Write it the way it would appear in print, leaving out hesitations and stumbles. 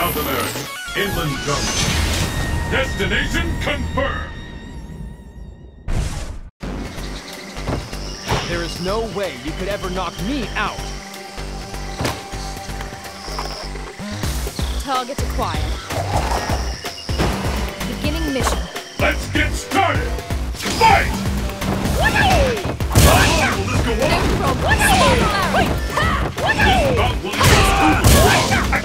South America, inland jungle. Destination confirmed! There is no way you could ever knock me out! Target acquired. Beginning mission. Let's get started! Fight! How long will this go on? No problem. This bout will be